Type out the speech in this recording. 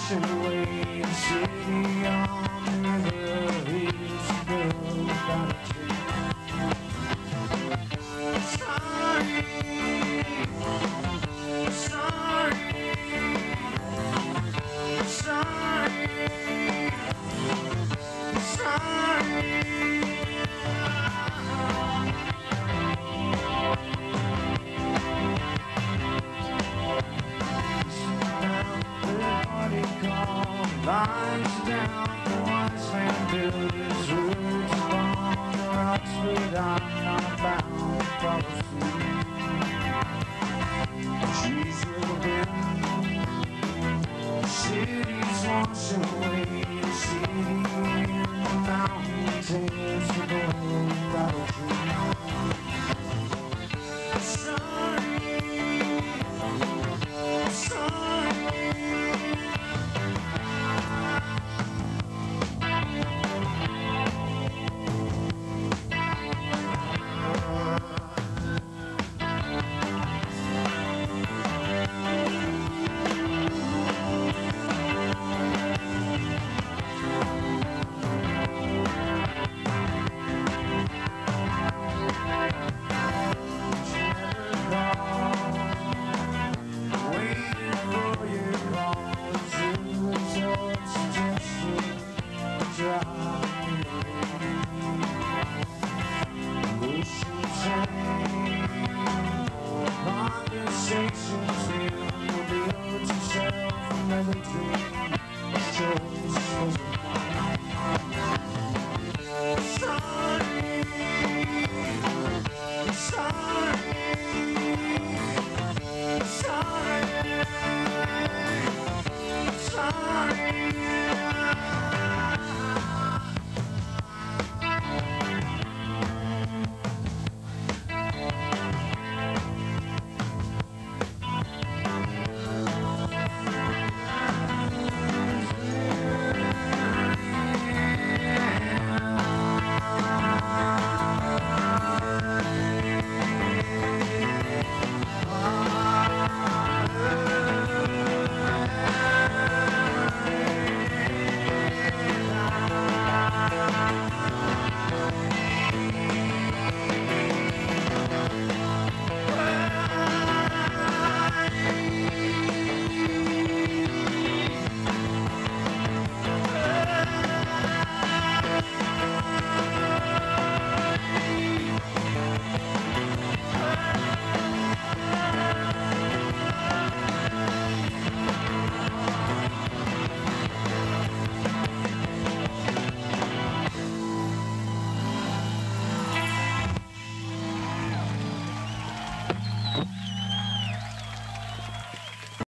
washing away the city on the river. He's a girl without a trace. Sorry, sorry, sorry, sorry. Lines down the wise man built his roots upon the rocks, but I'm not bound to follow suit. Trees will bend, the city's washing away the city, and the mountain takes the gold without a tree.